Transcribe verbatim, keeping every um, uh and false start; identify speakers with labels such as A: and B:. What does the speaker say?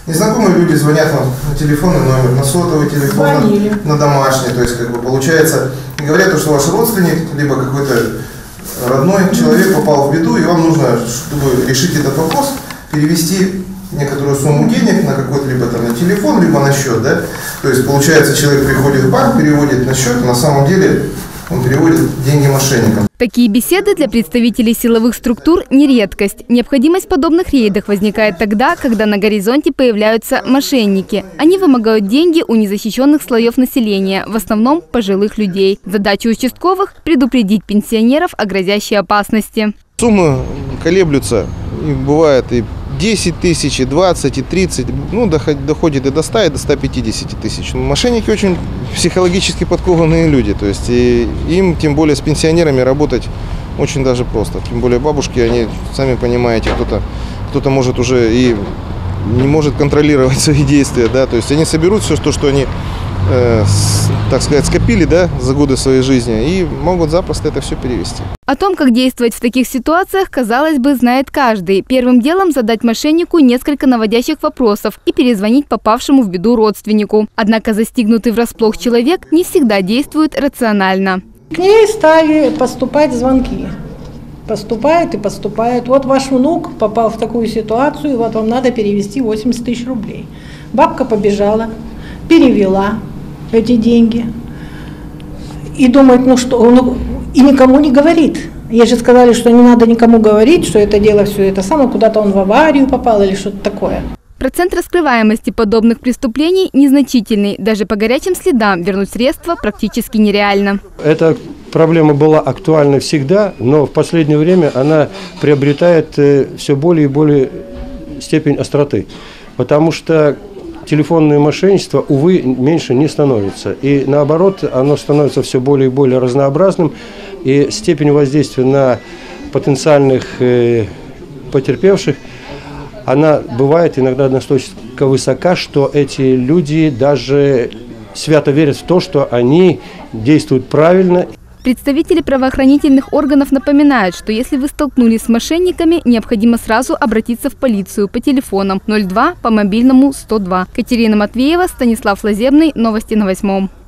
A: Незнакомые люди звонят вам на телефонный номер, на сотовый телефон, на, на домашний, то есть как бы получается, говорят, что ваш родственник, либо какой-то родной человек попал в беду, и вам нужно, чтобы решить этот вопрос, перевести некоторую сумму денег на какой-то либо там на телефон, либо на счет, да, то есть получается, человек приходит в банк, переводит на счет, а на самом деле он переводит деньги мошенникам.
B: Такие беседы для представителей силовых структур не редкость. Необходимость в подобных рейдах возникает тогда, когда на горизонте появляются мошенники. Они вымогают деньги у незащищенных слоев населения, в основном пожилых людей. Задача участковых – предупредить пенсионеров о грозящей опасности.
A: Суммы колеблются, и бывает и десять тысяч, и двадцать, и тридцать, ну, доходит и до ста, и до ста пятидесяти тысяч. Мошенники очень психологически подкованные люди, то есть и им, тем более с пенсионерами, работать очень даже просто. Тем более бабушки, они, сами понимаете, кто-то кто-то может уже и не может контролировать свои действия, да, то есть они соберут все то, что они, э, с, так сказать, скопили, да, за годы своей жизни, и могут запросто это все перевести.
B: О том, как действовать в таких ситуациях, казалось бы, знает каждый. Первым делом задать мошеннику несколько наводящих вопросов и перезвонить попавшему в беду родственнику. Однако застигнутый врасплох человек не всегда действует рационально.
C: К ней стали поступать звонки. Поступают и поступают. Вот ваш внук попал в такую ситуацию, вот вам надо перевести восемьдесят тысяч рублей. Бабка побежала, перевела эти деньги и думает, ну что, ну, и никому не говорит. Ей же сказали, что не надо никому говорить, что это дело все это самое, куда-то он в аварию попал или что-то такое.
B: Процент раскрываемости подобных преступлений незначительный. Даже по горячим следам вернуть средства практически нереально.
D: Эта проблема была актуальна всегда, но в последнее время она приобретает все более и более степень остроты. Потому что телефонное мошенничество, увы, меньше не становится. И наоборот, оно становится все более и более разнообразным. И степень воздействия на потенциальных э, потерпевших, она бывает иногда настолько высока, что эти люди даже свято верят в то, что они действуют правильно.
B: Представители правоохранительных органов напоминают, что если вы столкнулись с мошенниками, необходимо сразу обратиться в полицию по телефонам ноль два, по мобильному сто два. Катерина Матвеева, Станислав Лазебный. Новости на восьмом.